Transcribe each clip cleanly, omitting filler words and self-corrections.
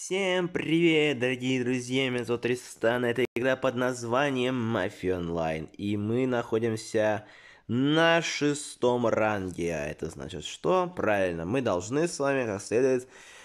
Всем привет, дорогие друзья, меня зовут Тристан, это игра под названием Mafia Online, и мы находимся на 6-м ранге, а это значит что? Правильно, мы должны с вами как следует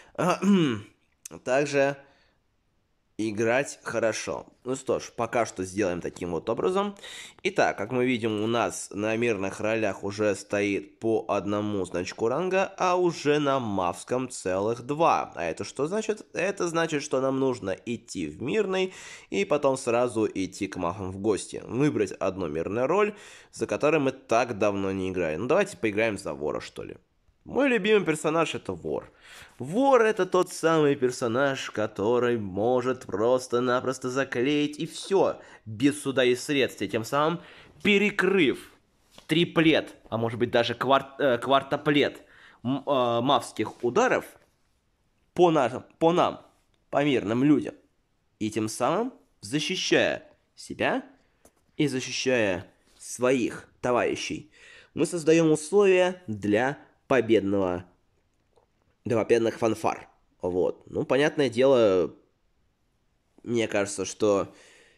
также играть хорошо. Ну что ж, пока что сделаем таким вот образом. Итак, как мы видим, у нас на мирных ролях уже стоит по одному значку ранга, а уже на мавском целых два. А это что значит? Это значит, что нам нужно идти в мирный и потом сразу идти к мавам в гости. Выбрать одну мирную роль, за которой мы так давно не играли. Ну давайте поиграем за вора, что ли. Мой любимый персонаж это вор. Вор это тот самый персонаж, который может просто-напросто заклеить и все, без суда и следствия, тем самым перекрыв триплет, а может быть даже квартоплет мавских ударов по мирным людям. И тем самым защищая себя и защищая своих товарищей, мы создаем условия для победных фанфар. Вот. Ну, понятное дело, мне кажется, что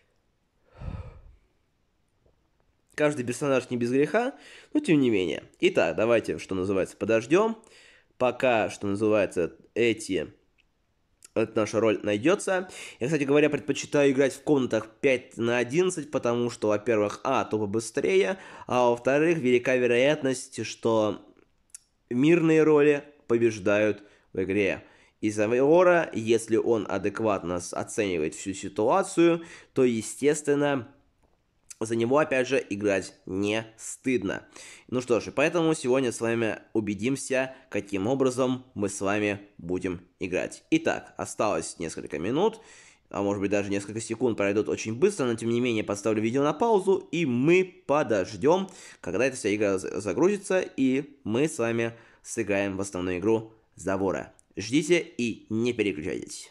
каждый персонаж не без греха, но тем не менее. Итак, давайте, что называется, подождем, пока, что называется, эта наша роль найдется. Я, кстати говоря, предпочитаю играть в комнатах 5 на 11, потому что, во-первых, то побыстрее, а во-вторых, велика вероятность, что мирные роли побеждают в игре. Из-за Вора, если он адекватно оценивает всю ситуацию, то, естественно, за него, опять же, играть не стыдно. Ну что ж, поэтому сегодня с вами убедимся, каким образом мы с вами будем играть. Итак, осталось несколько минут, а может быть даже несколько секунд пройдут очень быстро, но тем не менее поставлю видео на паузу, и мы подождем, когда эта вся игра загрузится, и мы с вами сыграем в основную игру за вора. Ждите и не переключайтесь.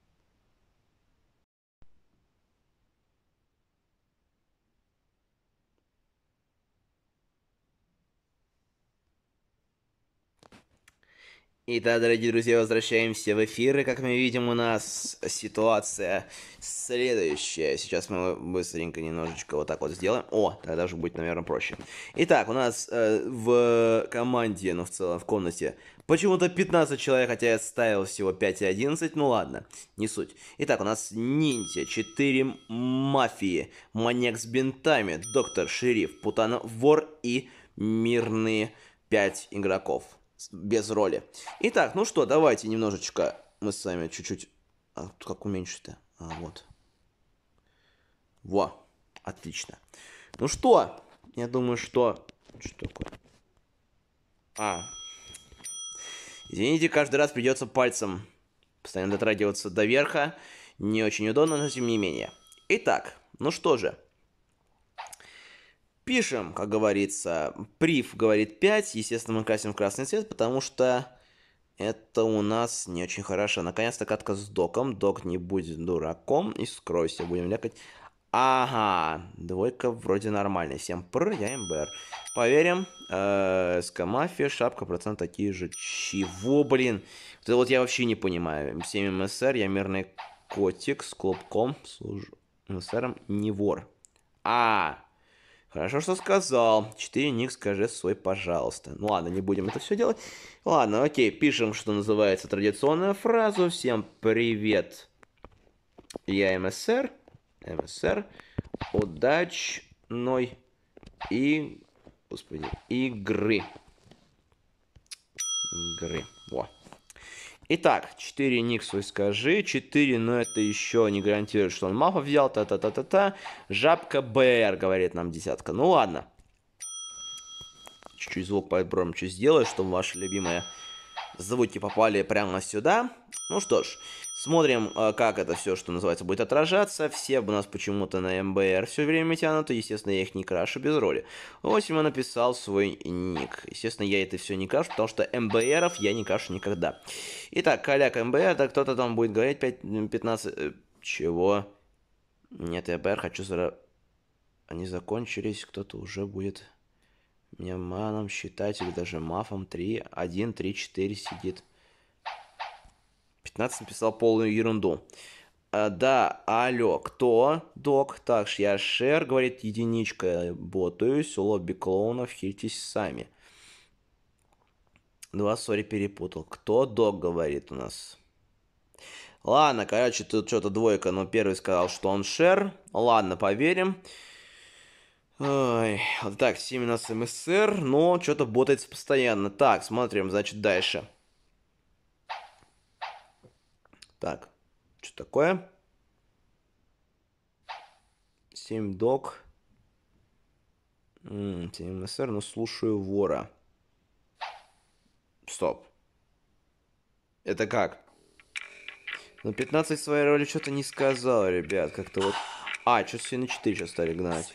Итак, дорогие друзья, возвращаемся в эфир, и как мы видим, у нас ситуация следующая. Сейчас мы быстренько немножечко вот так вот сделаем. О, тогда уже будет, наверное, проще. Итак, у нас в команде, ну в целом в комнате, почему-то 15 человек, хотя я ставил всего 5 и 11, ну ладно, не суть. Итак, у нас ниндзя, 4 мафии, маньяк с бинтами, доктор, шериф, путана, вор и мирные 5 игроков. Без роли. Итак, ну что, давайте немножечко мы с вами чуть-чуть... как уменьшить-то? Вот. Во, отлично. Ну что? Я думаю, что... Что такое? Извините, каждый раз придется пальцем постоянно дотрагиваться до верха. Не очень удобно, но тем не менее. Итак, ну что же. Пишем, как говорится, прив говорит 5, естественно, мы красим в красный цвет, потому что это у нас не очень хорошо. Наконец-то катка с доком, док не будет дураком, и скройся, будем лякать. Ага, двойка вроде нормальная, 7 пр, я МБР. Поверим, СК Мафия, шапка, процент такие же. Чего, блин? Это вот я вообще не понимаю. 7 МСР, я мирный котик с клубком, служу МСРом, не вор. Хорошо, что сказал. 4 ник, скажи свой, пожалуйста. Ну ладно, не будем это все делать. Ладно, окей, пишем, что называется, традиционную фразу. Всем привет. Я МСР. МСР. Удачной игры. Во. Итак, 4 ник свой скажи, 4, но это еще не гарантирует, что он мафа взял, та-та-та-та-та. Жабка БР, говорит нам десятка. Ну ладно. Чуть-чуть звук погромче сделаю, чтобы ваши любимые звуки попали прямо сюда. Ну что ж, смотрим, как это все, что называется, будет отражаться. Все у нас почему-то на МБР все время тянуты. Естественно, я их не крашу без роли. 8 написал свой ник. Естественно, я это все не крашу, потому что МБРов я не крашу никогда. Итак, коляк МБР, да кто-то там будет говорить 15... Чего? Нет, МБР хочу... Они закончились, кто-то уже будет... Меня маном считать, или даже мафом 3, 1, 3, 4 сидит. 15 написал полную ерунду. Да, алло, кто? Док. Так, я Шер, говорит единичка. Ботаюсь, лобби клоунов, хильтесь сами. Два, сори, перепутал. Кто? Док, говорит у нас. Ладно, короче, тут что-то двойка, но первый сказал, что он Шер. Ладно, поверим. Ой, вот так, 7 у нас МСР, но что-то ботается постоянно. Так, смотрим, значит, дальше. Так, что такое? 7 док. 7 МСР, но слушаю вора. Стоп. Это как? Ну, 15 в своей роли что-то не сказал, ребят. Как-то вот... А, что-то все на 4 сейчас стали гнать.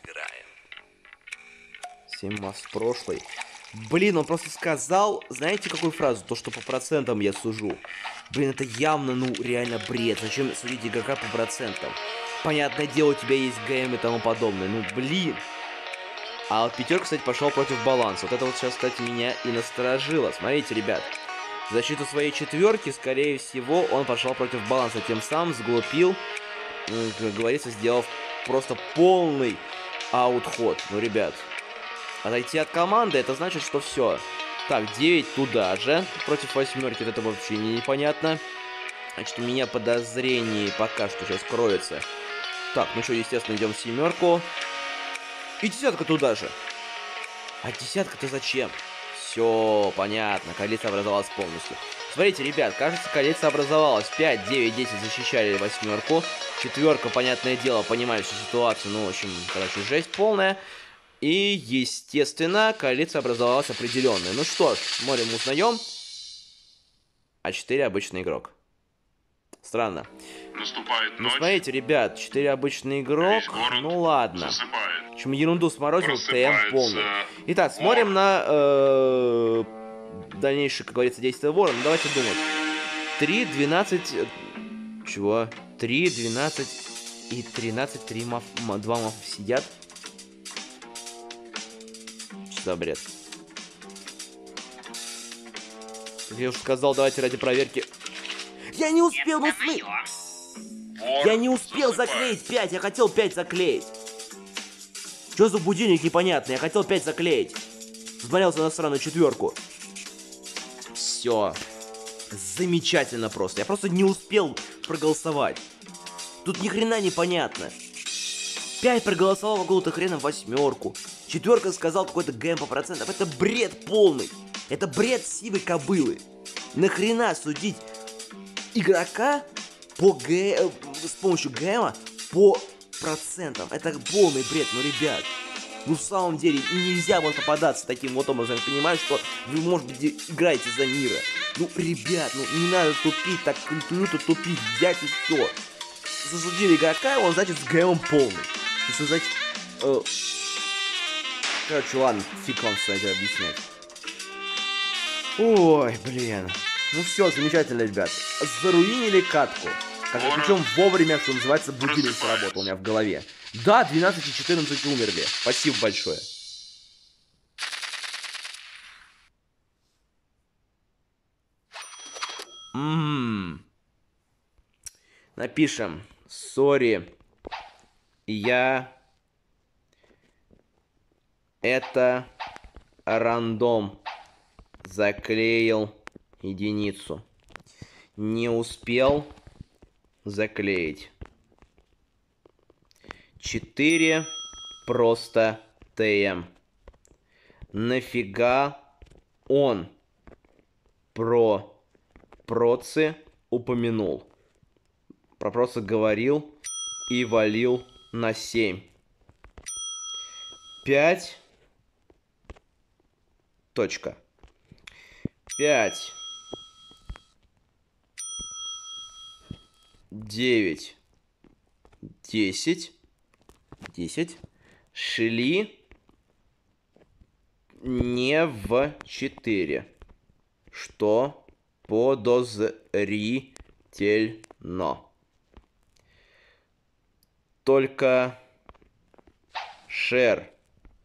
7 масс в прошлой. Блин, он просто сказал, знаете, какую фразу? То, что по процентам я сужу. Блин, это явно, ну, реально бред. Зачем судить игрока по процентам? Понятное дело, у тебя есть ГМ и тому подобное. Ну, блин. А вот пятерка, кстати, пошел против баланса. Вот это вот сейчас, кстати, меня и насторожило. Смотрите, ребят. В защиту своей четверки, скорее всего, он пошел против баланса. Тем самым сглупил, как говорится, сделав просто полный аутход. Ну, ребят, отойти от команды, это значит, что все. Так, 9 туда же. Против восьмерки это вообще непонятно. Значит, у меня подозрение пока что сейчас кроется. Так, ну что, естественно, идем в семерку. И десятка туда же. А десятка-то зачем? Все, понятно, коалиция образовалась полностью. Смотрите, ребят, кажется, коалиция образовалась. 5, 9, 10 защищали восьмерку. Четверка, понятное дело, понимает всю ситуацию. Ну, в общем, короче, жесть полная. И, естественно, коалиция образовалась определенная. Ну что ж, смотрим, узнаем. А 4 обычный игрок. Странно. Наступает ночь. Ну, смотрите, ребят, 4 обычный игрок. Ну, ладно. Засыпает. В общем, ерунду сморозил, ТМ полный. Итак, вор. смотрим на дальнейшее, как говорится, действие вора. Ну, давайте думать. 3, 12... Чего? 3, 12 и 13. 2 мафа сидят. Что за бред? Как я уже сказал, давайте ради проверки. Я не успел, ну смы... Вор Я не успел засыпает. заклеить 5, я хотел 5 заклеить. Что за будильник непонятный? Я хотел 5 заклеить. Смотрелся на сраную четверку. Все. Замечательно просто. Я просто не успел проголосовать. Тут ни хрена непонятно. 5 проголосовал какого-то хрена восьмерку. Четверка сказал какой-то ГМ по процентам. Это бред полный. Это бред сивой кобылы. Нахрена судить игрока по с помощью ГМа по процентам? Это полный бред, ну, ребят. Ну, в самом деле, нельзя вот попадаться таким вот образом. Я понимаю, что вы, может быть, играете за мира. Ну, ребят, ну, не надо тупить, так культурно тупить, взять и все. Засудили игрока, он, значит, с ГМом полный. То есть, значит, короче, ладно, фиг вам, кстати, объяснять. Ой, блин. Ну все, замечательно, ребят. Заруинили катку. Причем вовремя, что называется, будильник сработал у меня в голове. Да, 12 и 14 умерли. Спасибо большое. Напишем. Сори. Я... Это... Рандом. Заклеил единицу. Не успел заклеить. 4 просто ТМ. Нафига он про процы упомянул? Про процы говорил и валил на 7. 5. Точка. 5. 9. 10. 10. Шли не в 4. Что подозрительно. Только шер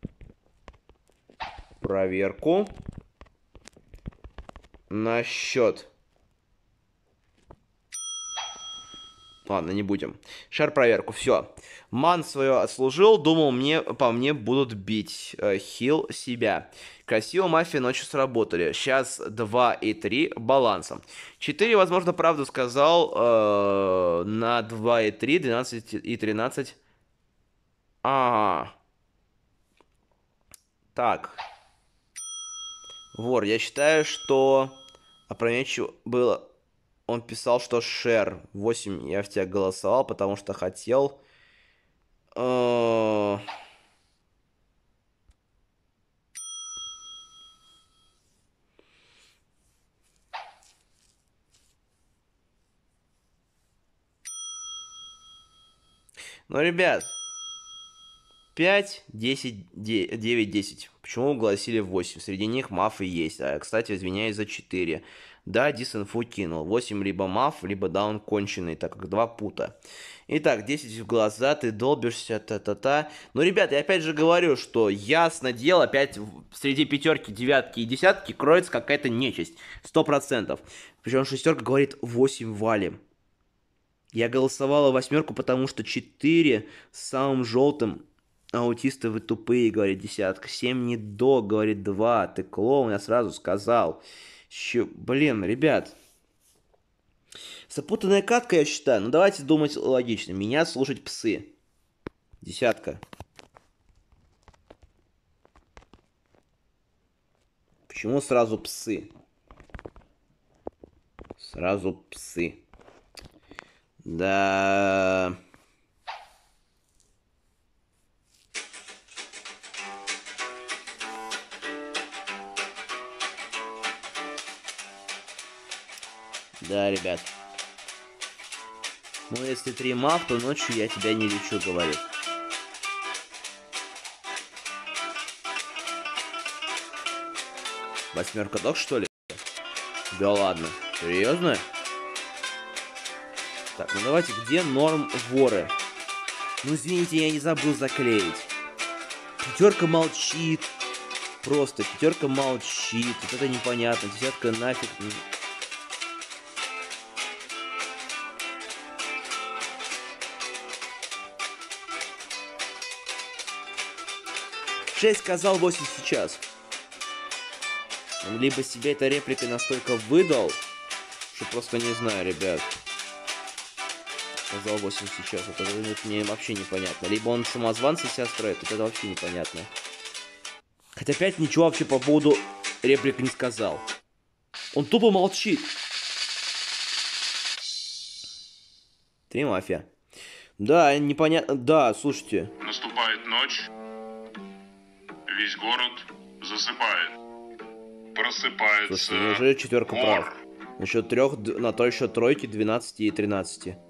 проверку насчет Ладно, не будем. Шар-проверку, все. Ман свое отслужил, думал, по мне будут бить. Хил себя. Красиво мафия ночью сработали. Сейчас 2 и 3 балансом. 4, возможно, правду сказал. На 2 и 3, 12 и 13. А, так. Вор, я считаю, что опрометчиво было. Он писал, что Шер 8, я в тебя голосовал, потому что хотел. Э, Ну, ребят, 5, 10, 9, 10. Почему огласили 8? Среди них мафы есть. А, кстати, извиняюсь за 4. Да, дисинфу кинул. 8 либо маф, либо даун конченый, так как 2 пута. Итак, 10 в глаза, ты долбишься, та-та-та. Ну, ребят, я опять же говорю, что ясно дело, опять среди пятерки, девятки и десятки кроется какая-то нечисть. 100%. Причем шестерка говорит 8 валим. Я голосовала восьмерку, потому что 4 с самым желтым. Аутисты вы тупые, говорит десятка. 7 не дог, говорит 2. Ты клоун, я сразу сказал. Блин, ребят. Запутанная катка, я считаю. Ну давайте думать логично. Меня слушать псы. Десятка. Почему сразу псы? Сразу псы. Да... Да, ребят. Ну, если 3 мав, то ночью я тебя не лечу, говорит. Восьмерка дог, что ли? Да ладно. Серьезно? Так, ну давайте, где норм воры? Ну, извините, я не забыл заклеить. Пятерка молчит. Просто пятерка молчит. Вот это непонятно. Десятка нафиг. 6 сказал, 8 сейчас. Он либо себе этой репликой настолько выдал, что просто не знаю, ребят. Сказал 8 сейчас, это мне вообще непонятно. Либо он самозванца себя строит, это вообще непонятно. Хотя опять ничего вообще по поводу реплики не сказал. Он тупо молчит. 3 мафия. Да, непонятно. Да, слушайте. Наступает ночь. Весь город засыпает. Просыпается. Слушайте, неужели четверка вор. прав? Насчет трех, на то еще тройки, 12 и 13. Это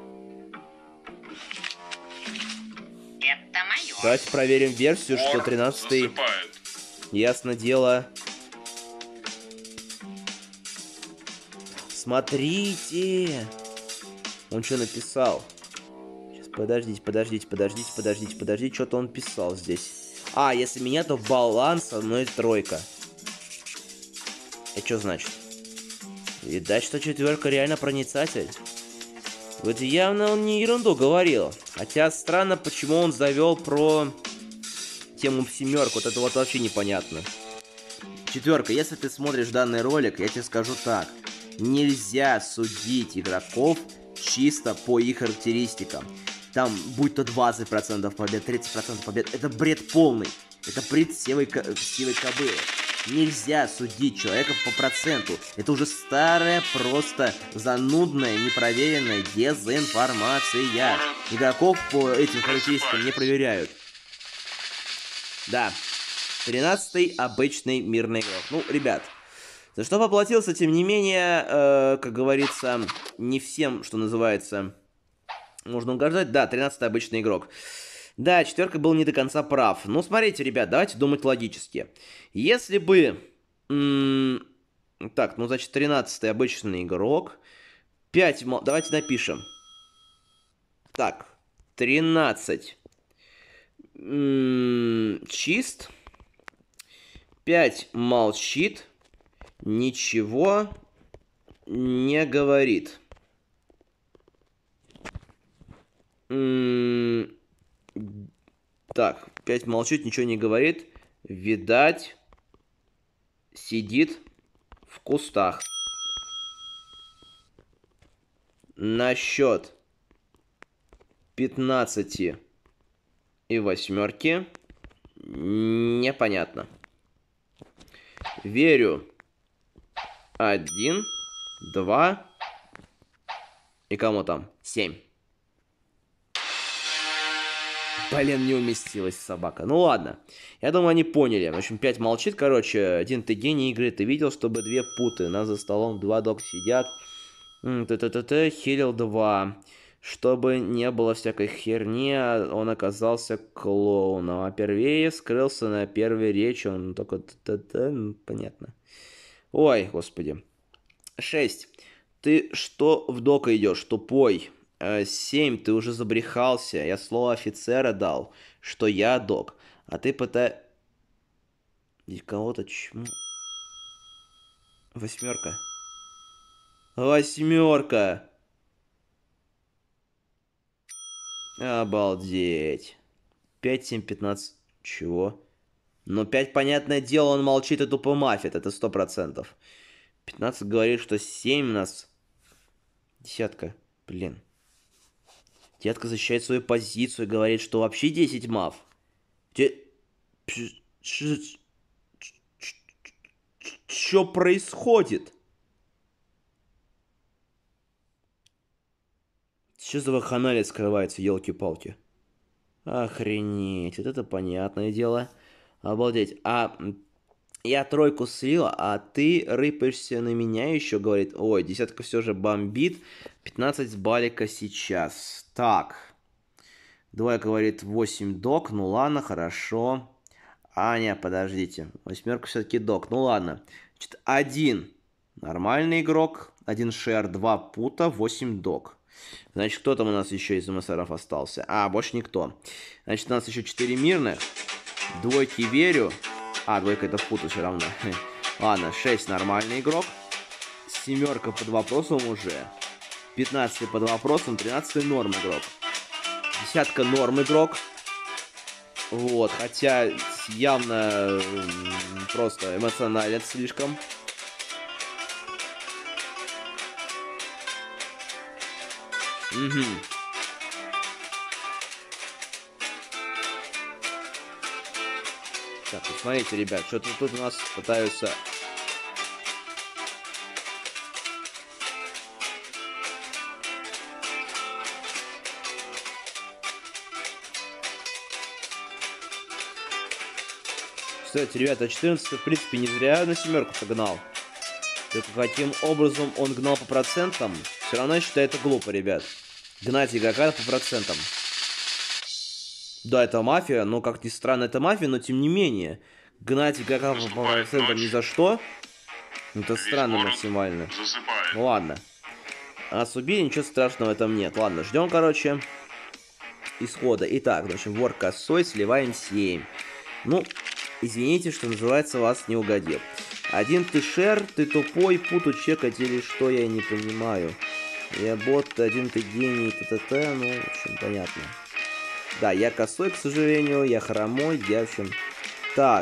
мое. Давайте проверим версию, что Вор 13 засыпает. ясно дело. Смотрите. Он что написал? Сейчас, подождите. Что-то он писал здесь. А, если меня, то баланс одной тройка. Это что значит? Видать, что четверка реально проницатель. Вот явно он не ерунду говорил. Хотя странно, почему он завел про тему в семерку. Вот это вот вообще непонятно. Четверка, если ты смотришь данный ролик, я тебе скажу так. Нельзя судить игроков чисто по их характеристикам. Там, будь то 20% побед, 30% побед, это бред полный. Это бред сивой кобылы. Нельзя судить человека по проценту. Это уже старая, просто занудная, непроверенная дезинформация. Игроков по этим характеристикам не проверяют. Да. 13-й обычный мирный игрок. Ну, ребят, за что поплатился, тем не менее, как говорится, не всем, что называется, можно угождать. Да, 13-й обычный игрок. Да, четверка был не до конца прав. Ну, смотрите, ребят, давайте думать логически. Если бы... так, ну, значит, 13-й обычный игрок. 5... Давайте напишем. Так, 13. Чист. 5 молчит. Ничего не говорит. М, Так, 5 молчит, ничего не говорит. Видать, сидит в кустах. На счет 15 и восьмерки непонятно. Верю. 1, 2 и кому там? 7. Блин, не уместилась собака. Ну ладно. Я думаю, они поняли. В общем, 5 молчит, короче. Один ты гений игры. Ты видел, чтобы 2 путы. У нас за столом 2 док сидят. Т-т-т-т. Хилил 2. Чтобы не было всякой херни, он оказался клоуном. А первее скрылся на первой речи. Он только т-т-т. Понятно. Ой, господи. 6. Ты что в дока идешь? Тупой. 7. Ты уже забрехался. Я слово офицера дал, что я док. А ты пытаешься... Кого-то чему? Восьмерка. Восьмерка. Обалдеть. 5, 7, 15. Чего? Но 5, понятное дело, он молчит и тупо мафит. Это 100%. 15 говорит, что 7 у нас... Десятка. Блин. Детка защищает свою позицию и говорит, что вообще 10 мав. Что происходит? Что за вакханалия скрывается, елки-палки? Охренеть, вот это понятное дело. Обалдеть. А я тройку слил, а ты рыпаешься на меня еще, говорит. Ой, десятка все же бомбит. 15 с балика сейчас. Так. Двое говорит 8 док. Ну ладно, хорошо. А, не, подождите. Восьмерка все-таки док. Ну ладно. Значит, 1 нормальный игрок. 1 шер, 2 пута, 8 док. Значит, кто там у нас еще из МСРов остался? А, больше никто. Значит, у нас еще 4 мирных. Двойки верю. А, двойка это пута все равно. Ладно, 6 нормальный игрок. Семерка под вопросом уже. 15 под вопросом, 13 норм игрок. Десятка норм игрок. Вот, хотя явно просто эмоционален слишком. Угу. Так, вот смотрите, ребят, что-то тут у нас пытаются... Кстати, ребята, 14 в принципе не зря на семерку погнал. Только каким образом он гнал по процентам, все равно я считаю это глупо, ребят. Гнать игрока по процентам. Да, это мафия, но, как ни странно, это мафия, но тем не менее. Гнать игрока по процентам ни за что. Это странно максимально. Ну ладно. Нас убили, ничего страшного в этом нет. Ладно, ждем, короче, исхода. Итак, в общем, вор косой, сливаем 7. Ну, извините, что называется, вас не угодил. Один ты шер, ты тупой, путу чекать или что, я не понимаю. Я бот, один ты гений, т-т-т, ну, в общем, понятно. Да, я косой, к сожалению, я хромой, я, в общем... Так,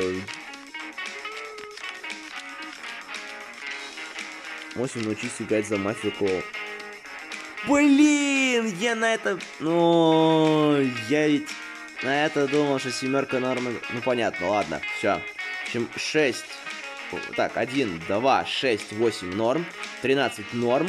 8 научись играть за мафию клоу. Блин, я на это... Ну, я ведь на это думал, что семерка норма... Ну, понятно, ладно, все. В общем, 6... Так, 1, 2, 6, 8 норм. 13 норм.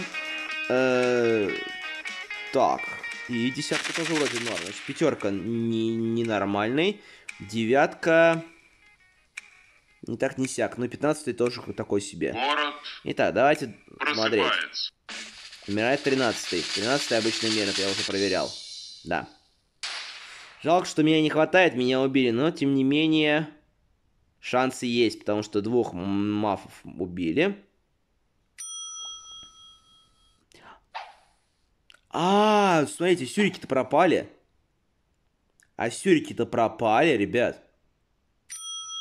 Так, и десятка тоже вроде норм. Значит, пятерка ненормальный. Девятка... Не так, не сяк. Но 15 тоже такой себе. Город Итак, давайте смотреть. просыпается. Умирает 13-й. 13-й обычный мир, это я уже проверял. Да. Жалко, что меня не хватает, меня убили, но тем не менее шансы есть, потому что 2 мафов убили. А, смотрите, сюрики-то пропали. А сюрики-то пропали, ребят.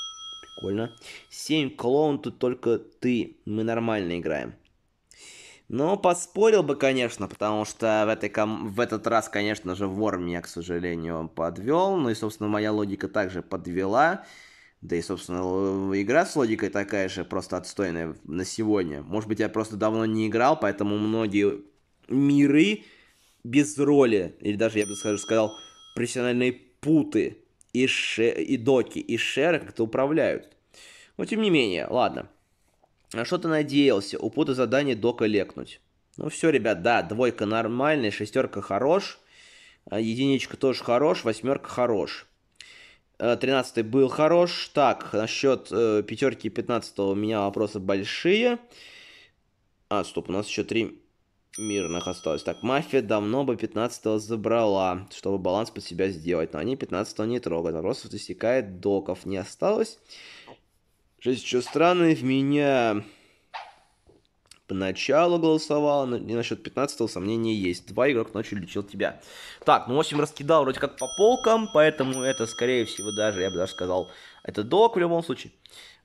Прикольно. 7 клоун, тут только ты. Мы нормально играем. Ну, поспорил бы, конечно, потому что в этот раз, конечно же, вор меня, к сожалению, подвел. Ну и, собственно, моя логика также подвела. Да и, собственно, игра с логикой такая же, просто отстойная на сегодня. Может быть, я просто давно не играл, поэтому многие миры без роли, или даже, я бы сказал, профессиональные путы и доки, и шеры как-то управляют. Но, тем не менее, ладно. На что ты надеялся? У пута задание дока лекнуть. Ну все, ребят, да, двойка нормальная, шестерка хорош, единичка тоже хорош, восьмерка хорош. 13 был хорош. Так, насчет пятерки и 15 у меня вопросы большие. Стоп, у нас еще 3 мирных осталось. Так, мафия давно бы 15 забрала, чтобы баланс под себя сделать. Но они 15 не трогают. Вопросов истекает, доков не осталось. Жизнь еще странная, в меня поначалу голосовал, но не насчет 15 сомнения есть. 2 игрок ночью лечил тебя. Так, ну 8 раскидал вроде как по полкам, поэтому это, скорее всего, даже, я бы даже сказал, это док в любом случае.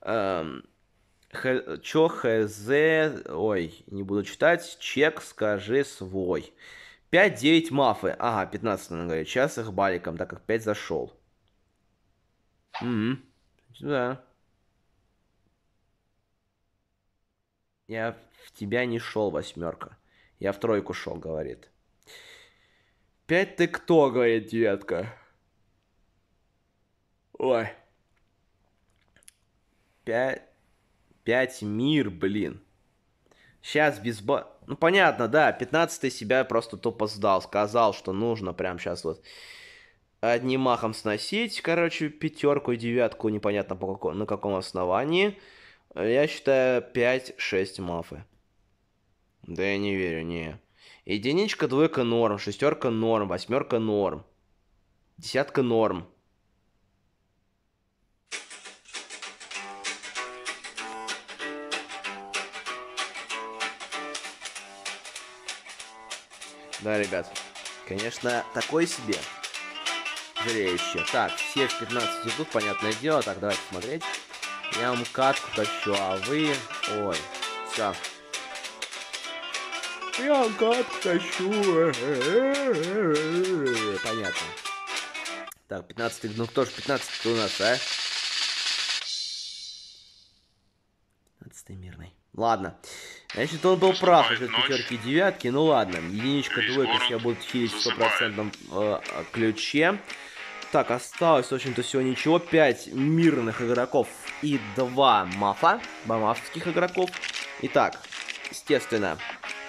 Чё, хз, ой, не буду читать, чек скажи свой. 5-9 мафы, ага, 15 она говорит, сейчас их баликом, так как 5 зашел. Да. Я в тебя не шел, восьмерка. Я в тройку шел, говорит. 5 ты кто, говорит девятка. Ой. 5 мир, блин. Сейчас без Ну, понятно, да, 15 себя просто тупо сдал. Сказал, что нужно прям сейчас вот одним махом сносить, короче, пятерку и девятку, непонятно на каком основании. Я считаю 5-6 мафы. Да я не верю, не. Единичка, двойка норм, шестерка норм, восьмерка норм, десятка норм. Да, ребят, конечно, такой себе. Зрелище. Так, все в 15 идут, понятное дело. Так, давайте смотреть. Я вам катку тащу, а вы... Ой, все. Я вам катку тащу. Понятно. Так, 15, ну кто же 15 у нас, а? 15 мирный. Ладно. Значит, он был прав насчет пятерки и девятки. Ну ладно, единичка, двойка себя будут хилить в 100% ключе. Так, осталось, в общем-то, всего ничего. 5 мирных игроков и 2 мафа. 2 мафских игроков. Итак, естественно,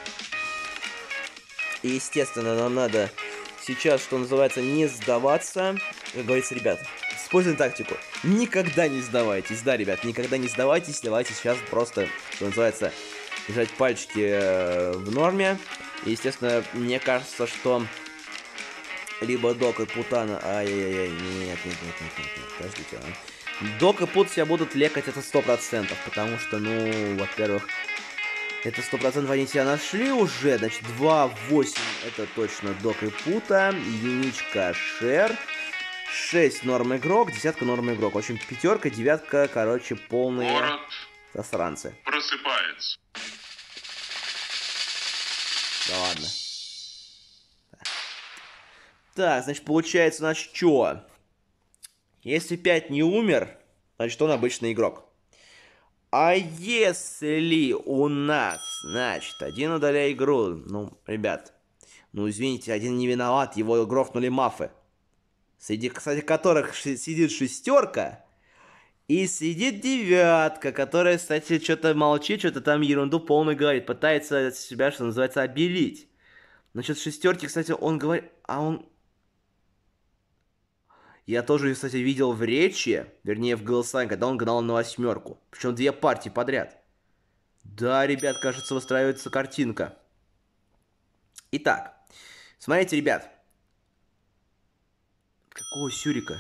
нам надо сейчас, что называется, не сдаваться. Как говорится, ребят, используем тактику. Никогда не сдавайтесь. Да, ребят, никогда не сдавайтесь. Давайте сейчас просто, что называется, держать пальчики в норме. И, естественно, мне кажется, что либо Док и Путана... Ай-яй-яй, нет, подождите. Док и Пут себя будут лекать, это 100%, потому что, ну, во-первых, это 100% они себя нашли уже, значит, 2-8 это точно Док и Пута, единичка Шер, 6 норм игрок, десятка норм игрок. В общем, пятерка, девятка, короче, полные Город засранцы. Просыпается. Да ладно. Так, значит, получается, значит, что? Если 5 не умер, значит, он обычный игрок. А если у нас, значит, один удаляет игру, ну, ребят, ну, извините, один не виноват, его грохнули мафы. Среди, кстати, которых сидит шестерка и сидит девятка, которая, кстати, что-то молчит, что-то там ерунду полную говорит, пытается себя, что называется, обелить. Насчет шестерки, кстати, он говорит, Я тоже, кстати, видел в речи, вернее, в голосовании, когда он гнал на восьмерку. Причем 2 партии подряд. Да, ребят, кажется, выстраивается картинка. Итак, смотрите, ребят. Какого сюрика?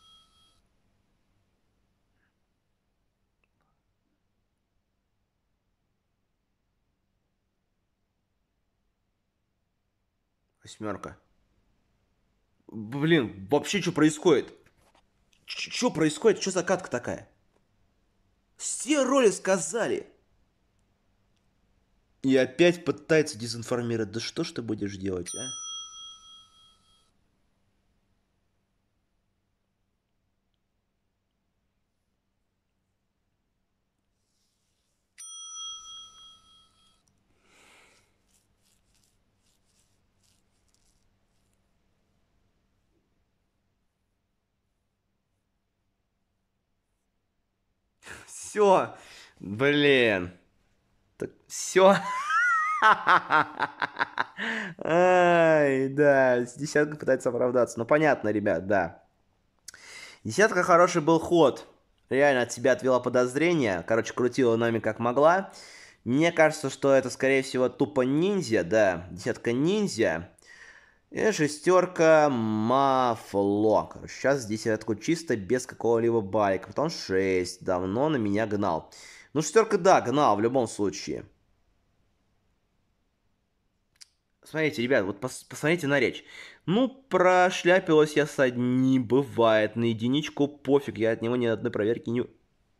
Восьмерка. Блин, вообще что происходит? Что происходит? Что за катка такая? Все роли сказали. И опять пытается дезинформировать. Да что ж ты будешь делать, а? Все. Блин. Так, все. Ай, да, десятка пытается оправдаться. Ну, понятно, ребят, да. Десятка хороший был ход. Реально от себя отвела подозрения. Короче, крутила нами как могла. Мне кажется, что это, скорее всего, тупо ниндзя, да. Десятка ниндзя. И шестерка мафло. Короче, сейчас десятку чисто без какого-либо балика. Потом 6. Давно на меня гнал. Ну, шестерка, да, гнал в любом случае. Смотрите, ребят, вот посмотрите на речь. Ну, прошляпилась я с одним, бывает. На единичку пофиг, я от него ни одной проверки не...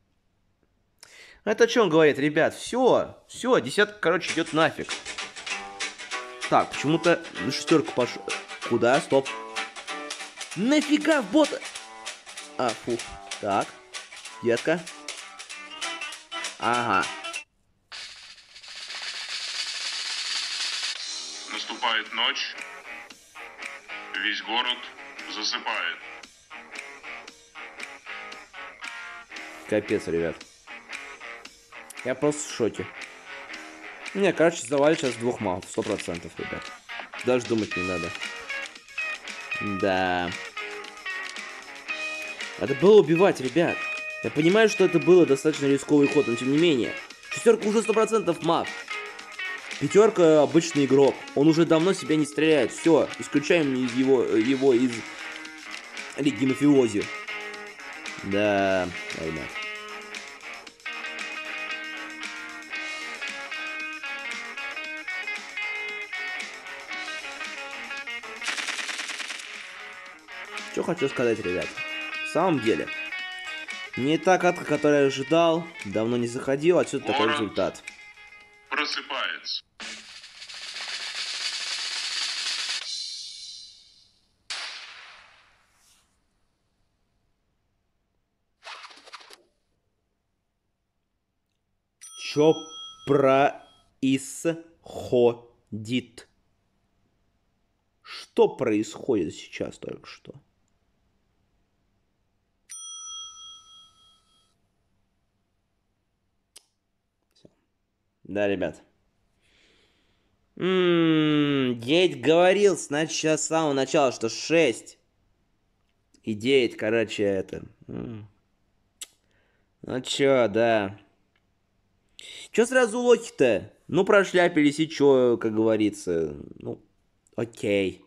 Это что он говорит, ребят? Все, десятка, короче, идет нафиг. Так, почему-то на шестерку пошел. Куда? Стоп. Нафига в бота? А, фу. Так, детка. Ага. Наступает ночь. Весь город засыпает. Капец, ребят. Я просто в шоке. Не, короче, завалили сейчас двух магов, 100%, ребят. Даже думать не надо. Да. Надо было убивать, ребят. Я понимаю, что это было достаточно рисковый ход, но тем не менее. Шестерка уже 100% маг. Пятерка обычный игрок. Он уже давно себя не стреляет. Все, исключаем его из Лиги Мафиози. Да, ребят. Что хочу сказать, ребят. В самом деле, не та катка, которую я ожидал, давно не заходил, отсюда такой результат. Просыпается. Чё происходит? Что происходит сейчас только что? Да, ребят. Я ведь говорил сначала, с самого начала, что 6. И 9, короче, это. Ну чё, да. Чё сразу лохи-то? Ну, прошляпились и чё, как говорится. Ну, окей.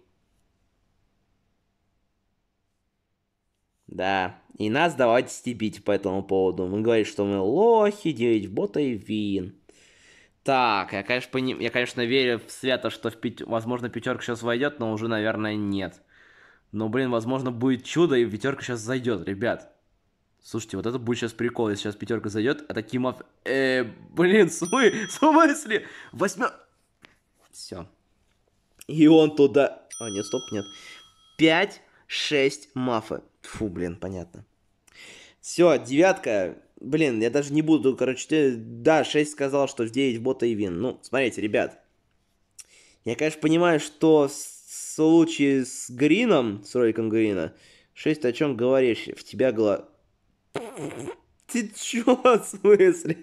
Да. И нас давайте стебить по этому поводу. Мы говорим, что мы лохи, 9 в бота и вин. Так, я, конечно, верю в свято, что возможно, пятерка сейчас войдет, но уже, наверное, нет. Но, блин, возможно, будет чудо, и пятерка сейчас зайдет, ребят. Слушайте, вот это будет сейчас прикол, если сейчас пятерка зайдет, а такие блин, в смысле? Все. И он туда... А, нет, стоп, нет. 5, 6 мафы. Фу, блин, понятно. Все, девятка. Блин, я даже не буду, короче... Да, 6 сказал, что в 9 бота и вин. Ну, смотрите, ребят. Я, конечно, понимаю, что в случае с Грином, с роликом Грина, 6 о чем говоришь? В тебя голова... Ты чё, в смысле?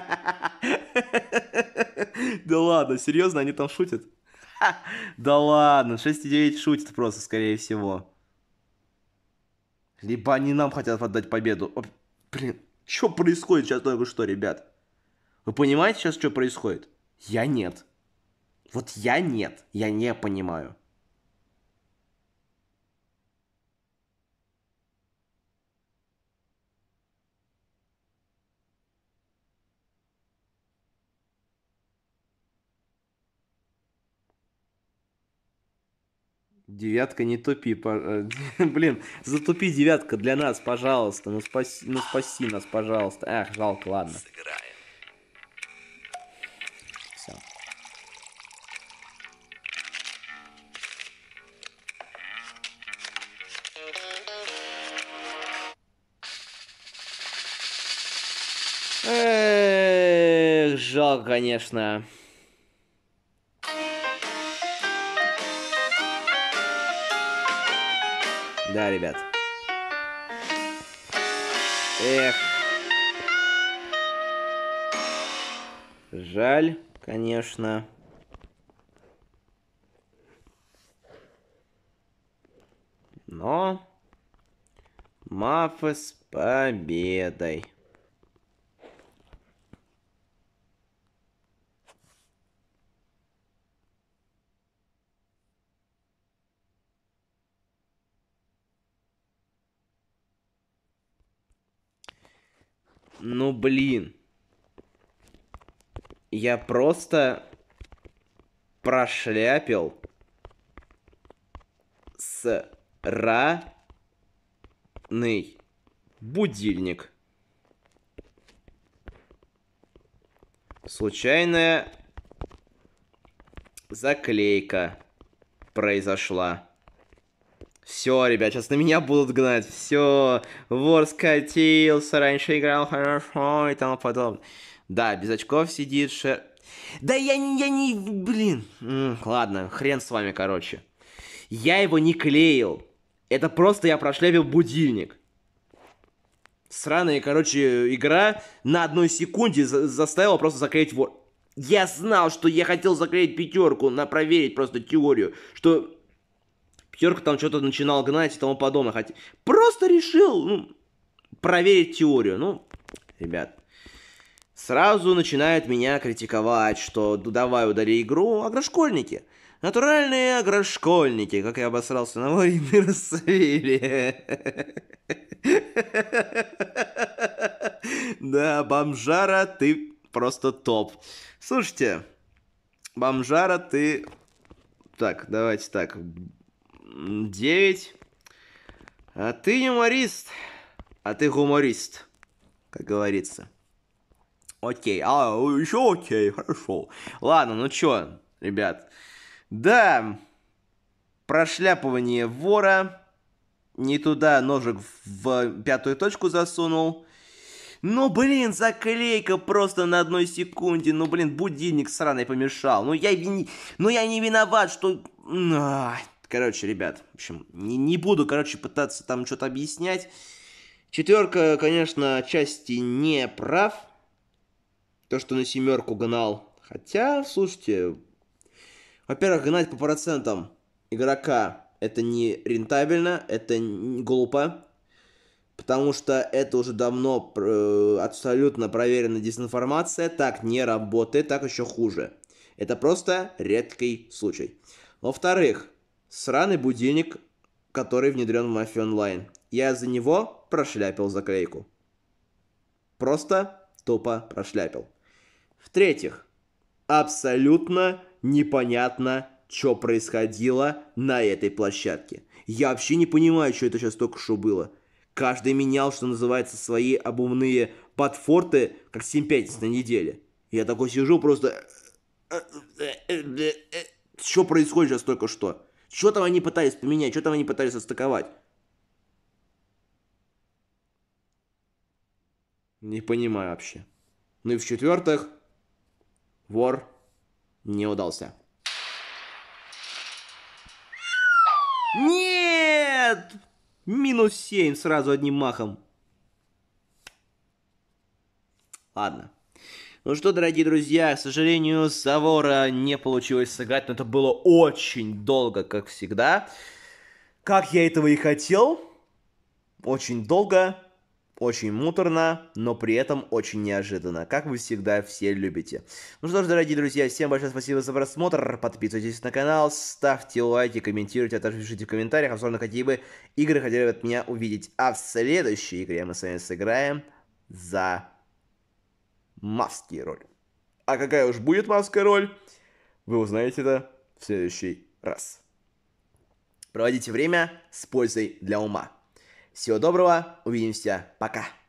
Да ладно, серьезно, они там шутят? Да ладно, 6,9 шутит просто, скорее всего. Либо они нам хотят отдать победу. Блин, что происходит сейчас только что, ребят? Вы понимаете сейчас, что происходит? Я нет. Вот я нет. Я не понимаю. Девятка, не тупи. Блин, затупи, девятка, для нас, пожалуйста. Ну спаси нас, пожалуйста. Эх, жалко, ладно. Все. Эх, жалко, конечно. Да, ребят. Эх. Жаль, конечно. Но Мафы с победой. Ну, блин. Я просто прошляпил сраный будильник. Случайная заклейка произошла. Все, ребят, сейчас на меня будут гнать. Все, вор скатился, раньше играл хорошо и тому подобное. Да, без очков сидит Да я не, блин. Ладно, хрен с вами, короче. Я его не клеил. Это просто я прошляпил будильник. Сраная, короче, игра на 1 секунде заставила просто заклеить вор. Я знал, что я хотел заклеить пятерку, проверить просто теорию, что пятерка там что-то начинал гнать и тому подобное. Просто решил, проверить теорию. Ну, ребят, сразу начинают меня критиковать, что давай удали игру, агрошкольники. Натуральные агрошкольники, как я обосрался на Марины Рассвели. Да, бомжара, ты просто топ. Слушайте, бомжара, ты... Так, давайте так. 9. А ты юморист. А ты гуморист, как говорится. Окей, еще окей, хорошо. Ладно, ну чё, ребят. Да, прошляпывание вора. Не туда ножик в 5-ю точку засунул. Ну, блин, заклейка просто на 1 секунде. Ну, блин, будильник сраный помешал. Ну, я не виноват, что... Короче, ребят, в общем, не буду, короче, пытаться там что-то объяснять. 4, конечно, отчасти не прав. То, что на 7 гнал. Хотя, слушайте, во-первых, гнать по процентам игрока это не рентабельно, это глупо. Потому что это уже давно абсолютно проверенная дезинформация. Так не работает, так еще хуже. Это просто редкий случай. Во-вторых, сраный будильник, который внедрен в Mafia Online. Я за него прошляпил заклейку. Просто тупо прошляпил. В-третьих, абсолютно непонятно, что происходило на этой площадке. Я вообще не понимаю, что это сейчас только что было. Каждый менял, что называется, свои обувные подфорты, как 7-5 на неделе. Я такой сижу просто... Что происходит сейчас только что? Что там они пытались поменять? Что там они пытались отстыковать? Не понимаю вообще. Ну и в-четвертых, вор не удался. Нет! -7 сразу одним махом. Ладно. Ну что, дорогие друзья, к сожалению, за вора не получилось сыграть, но это было очень долго, как всегда. Как я этого и хотел. Очень долго, очень муторно, но при этом очень неожиданно, как вы всегда все любите. Ну что ж, дорогие друзья, всем большое спасибо за просмотр, подписывайтесь на канал, ставьте лайки, комментируйте, а также пишите в комментариях, обзор какие бы игры хотели бы от меня увидеть. А в следующей игре мы с вами сыграем за мавские роли. А какая уж будет мавская роль, вы узнаете это в следующий раз. Проводите время с пользой для ума. Всего доброго, увидимся, пока.